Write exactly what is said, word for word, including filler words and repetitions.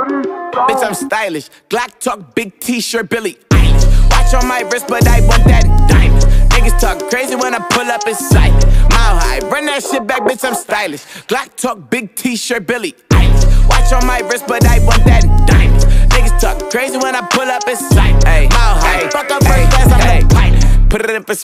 Bitch, I'm stylish. Glock talk, big t-shirt, Billy Eilish. Watch on my wrist, but I want that diamond. Niggas talk crazy when I pull up in sight. Mile high, run that shit back, bitch, I'm stylish. Glock talk, big t-shirt, Billy Eilish. Watch on my wrist, but I want that diamond. Niggas talk crazy when I pull up in sight. Mile high, fuck up first class, I'm the pilot. Put it in perspective.